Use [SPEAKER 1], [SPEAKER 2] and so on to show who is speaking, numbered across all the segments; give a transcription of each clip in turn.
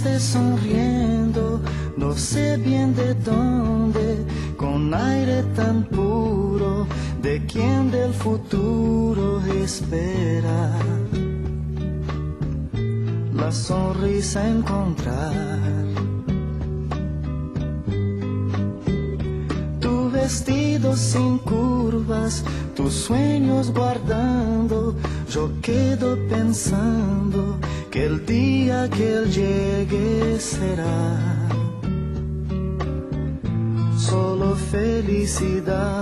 [SPEAKER 1] llegaste sonriendo, no sé bien de dónde, con aire tan puro, de quien del futuro espera la sonrisa encontrar. Tu vestido sin curvas, tus sueños guardando, yo quedo pensando que el día que él llegue será solo felicidad.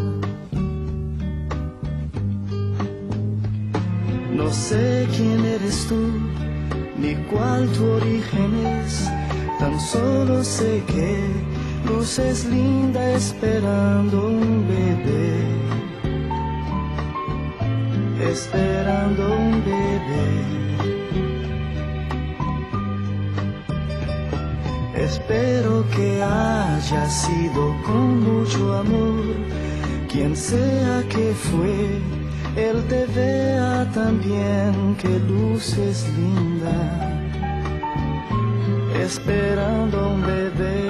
[SPEAKER 1] No sé quién eres tú, ni cuál tu origen es, tan solo sé que luces linda esperando un bebé, esperando un bebé. Espero que haya sido con mucho amor, quien sea que fue, él te vea también, que luces linda, esperando un bebé.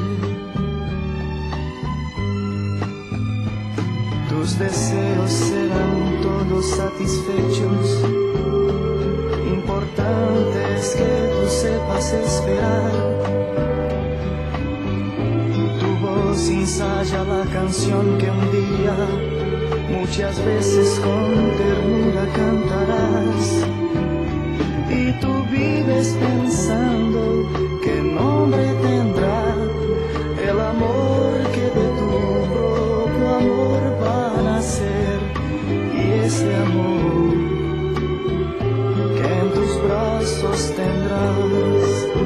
[SPEAKER 1] Tus deseos serán todos satisfechos, importante es que tú sepas esperar. Tu voz ensaya la canción que un día, muchas veces con ternura cantarás. Y tú vives pensando qué nombre tendrá el amor que de tu propio amor va a nacer. Y ese amor que en tus brazos tendrás.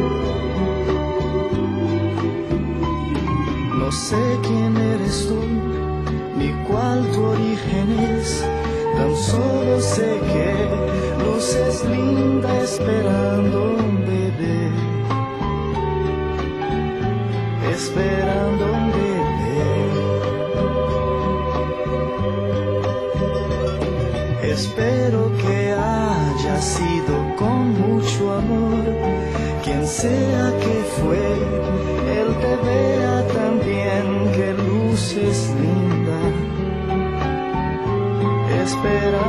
[SPEAKER 1] No sé quién eres tú, ni cuál tu origen es, tan solo sé que luces linda esperando un bebé, esperando un bebé. Espero que haya sido con mucho amor, quien sea que fue, él te vea también, que luces linda, espera